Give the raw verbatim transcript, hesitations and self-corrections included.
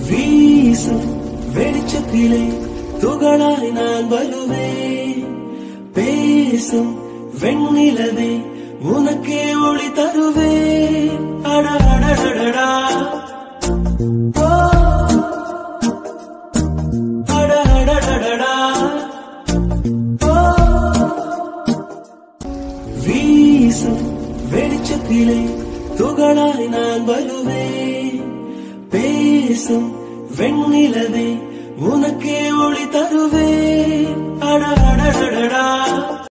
வீசும் வெளிச்சத்திலே துகளாய் நான் வருவேன். பேசும் வெண்ணிலவே உனக்கே ஒளி தருவேன். அடடடடடா அடடடடடா வீசும் வெளிச்சத்திலே துகளாய் நான் வருவேன். பேசும் வெண்ணிலவே உனக்கே ஒளி தருவேன். அட